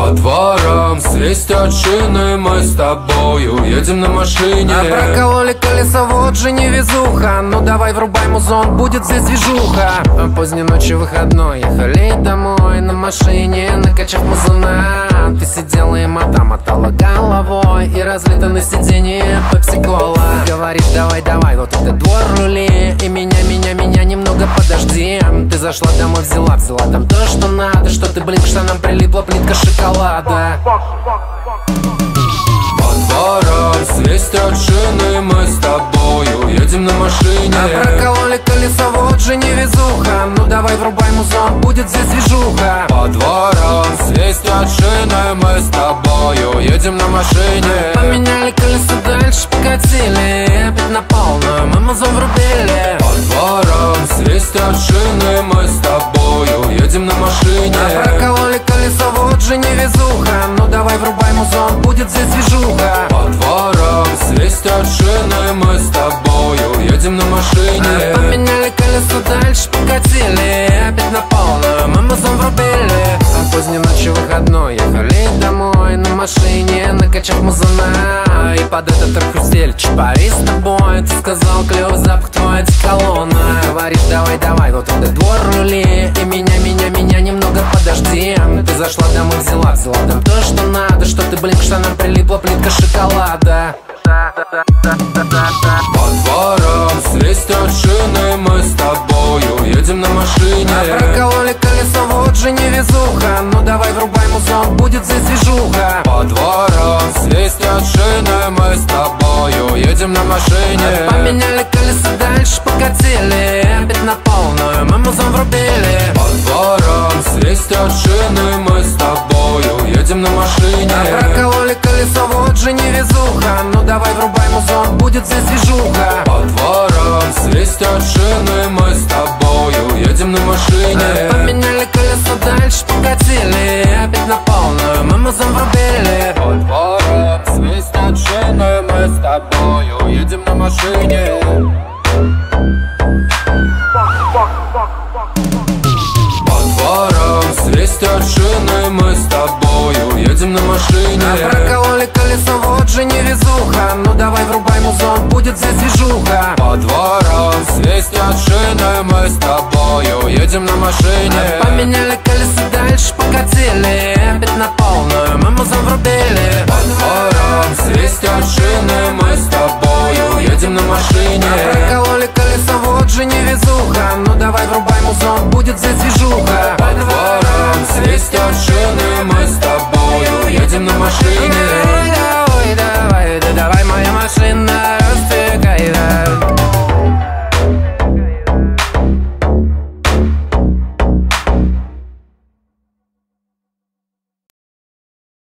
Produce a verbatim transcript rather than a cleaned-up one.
По дворам свистят шины, мы с тобою едем на машине. А прокололи колеса, вот же невезуха. Ну давай врубай музон, будет здесь движуха. А поздней ночью выходной, ехали домой на машине, накачав музона. Ты сидела и мота, мотала головой, и разлито на сиденье пепси-кола. Говоришь, давай, давай, вот этот двор рули, и меня, меня, меня немного подожди. Ты зашла домой, взяла, взяла там то, что надо. Что ты, блин, к штанам прилипла плитка шоколада. По дворам свистят шины, мы с тобою едем на машине. А прокололи колеса, вот же невезуха. Ну давай врубай музон, будет здесь движуха. По дворам свистят шины, мы с тобою едем на машине. Поменяли колеса, дальше покатили, опять на полную мы музон врубили. По дворам свистят шины, мы с тобою едем на машине. А прокололи колеса, вот же невезуха. Ну давай врубай музон, будет здесь движуха. По дворам свистят шины, мы с тобою едем на машине. Поменяли колеса, дальше покатили, опять на полную мы музон врубили. А поздней ночью выходной, ехали домой на машине, накачав музона. И под этот трек хрустели чипари с тобой. Ты сказал, клёвый запах твой, одеколона. Говоришь, давай, давай, вот этот двор рули, и меня, меня, меня немного подожди. Ты зашла домой, взяла, взяла там то, что надо. Что ты, блин, к штанам прилипла плитка шоколада. По дворам свистят шины, мы с тобою едем на машине. А прокололи колеса, вот же невезуха. Ну давай врубай музон, будет здесь движуха. По дворам свистят шины, мы с тобою едем на машине. Поменяли колеса, дальше покатили, опять на полную мы музон врубили. По дворам свистят шины, мы с тобою едем на машине. А прокололи колеса, вот же невезуха. Ну давай врубай музон, будет здесь движуха. По дворам свистят шины, мы с тобою едем на машине. Поменяли колеса, дальше покатили, опять на полную мы музон врубили. По дворам свистят шины, мы с тобою едем на машине. По дворам свистят шины, мы с тобою едем на машине. А прокололи колеса, вот же невезуха. Ну давай врубай музон, будет здесь движуха. По дворам свистят шины, мы с тобою едем на машине. Поменяли колеса, дальше покатили, опять на полную мы музон врубили. По дворам свистят шины, мы с тобою едем на машине. А прокололи колеса, вот же невезуха. Ну давай врубай музон, будет здесь движуха. По дворам свистят шины, мы с тобою едем на машине.